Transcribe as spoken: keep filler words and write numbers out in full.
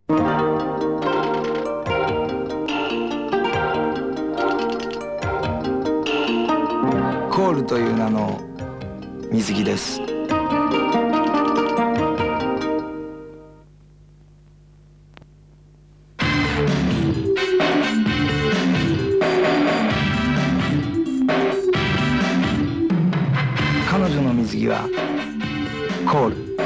コールという名の水着です。彼女の水着はコール。